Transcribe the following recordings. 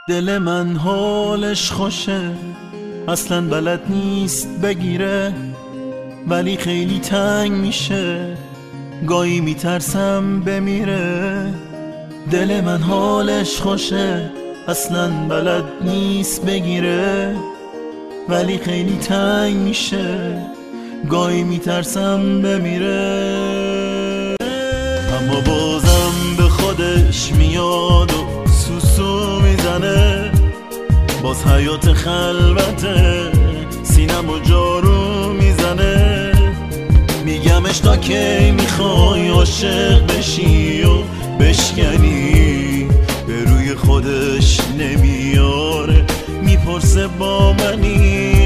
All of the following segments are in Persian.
دل من حالش خوشه، اصلا بلد نیست بگیره، ولی خیلی تنگ میشه، گاهی میترسم بمیره. دل من حالش خوشه، اصلا بلد نیست بگیره، ولی خیلی تنگ میشه، گاهی میترسم بمیره. اما بازم به خودش میاد و سوسو میزنه، باز حیات خلوته سینم و جارو میزنه. میگمش تا کی میخوای عاشق بشی و بشکنی، به روی خودش نمیاره، میپرسه با منی.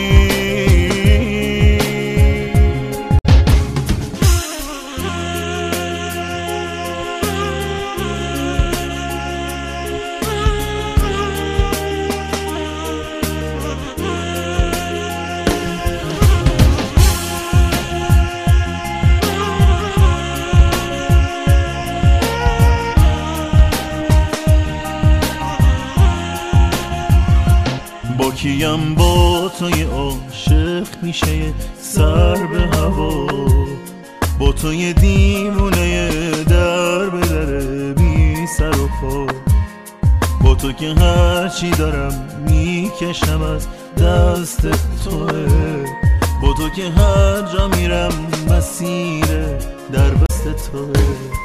با کیم با توی عاشق میشه سر به هوا، با توی دیوونه در به در بی سر و پا، با تو که هرچی دارم میکشم از دست توه، با تو که هر جا میرم مسیر در بست توه.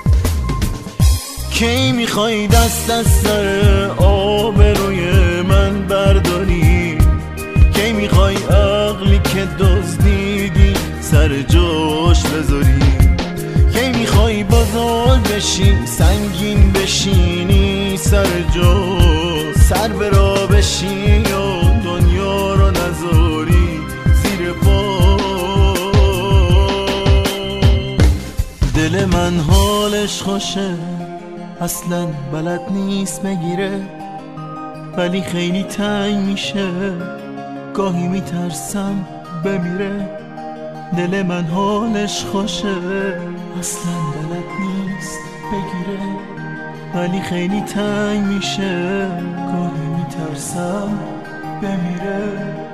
کی میخوای دست از سر آبروی من برداری؟ کی میخوای عقلی که دزدیدی سر جاش بذاری؟ کی میخوای بزرگ بشی سنگین بشینی سر جا، سر به راه بشی و دنیا رو نذاری زیر پا؟ دل من حالش خوشه، اصلا بلد نیست بگیره، ولی خیلی تنگ میشه، گاهی میترسم بمیره. دل من حالش خوشه، اصلا بلد نیست بگیره، ولی خیلی تنگ میشه، گاهی میترسم بمیره.